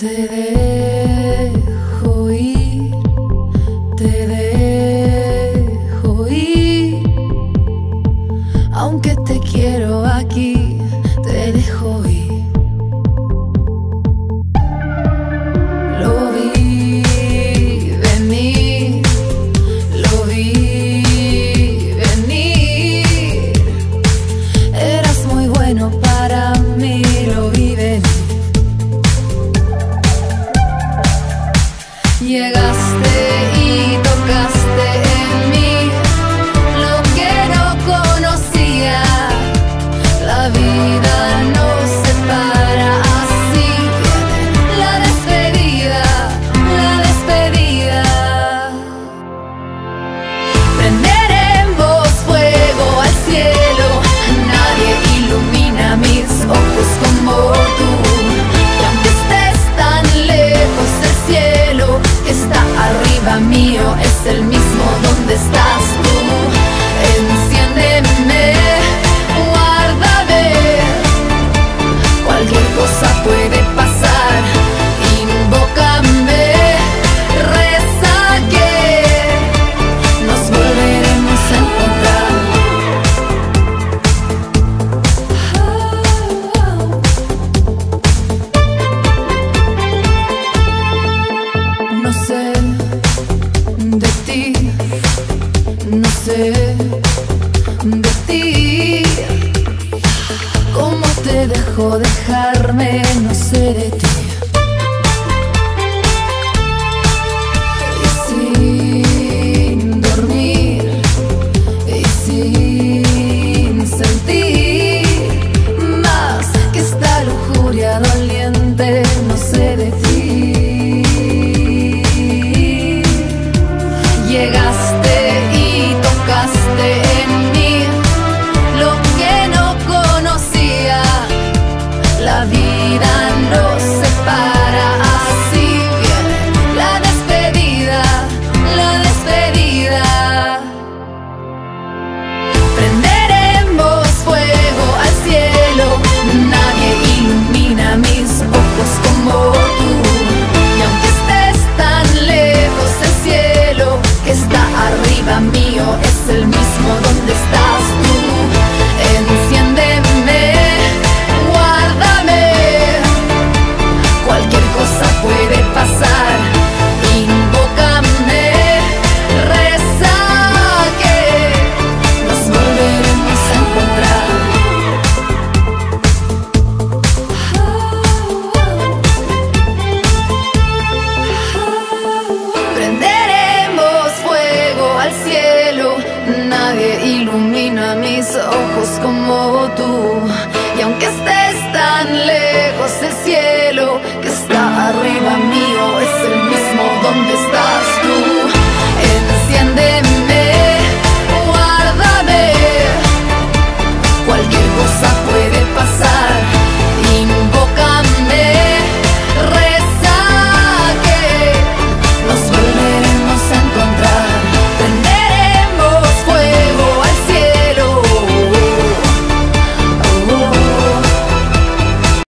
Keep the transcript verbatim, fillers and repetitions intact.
Te dejo ir, te dejo ir, aunque te quiero aquí, te dejo ir. Lo vi venir, lo vi venir, eras muy bueno para mí, lo vi venir. Llegaste y tocaste en mí lo que no conocía. La vida nos separa, así viene la despedida, la despedida. Prenderemos fuego al cielo, nadie ilumina mis ojos como tú. Y aunque estés tan lejos, el cielo está arriba mío, es el mismo donde estás tú. Enciéndeme, guárdame, cualquier cosa puede pasar. Invócame, reza que nos volveremos a encontrar. No sé de ti, no sé de ti, cómo te dejó dejarme, no sé de ti. Y sin dormir, y sin sentir más que esta lujuria doliente, no sé de ti. Llegaste y tocaste en mí lo que no conocía. La vida nos separa, así viene la despedida, la despedida. Prenderemos fuego al cielo, nadie ilumina mis ojos como tú. Y aunque estés tan lejos, el cielo que está arriba mío es el mismo donde estás tú. Enciéndeme, guárdame, cualquier cosa puede pasar. Invócame, reza que nos volveremos a encontrar. Prenderemos fuego al cielo, nadie ilumina mis ojos como tú.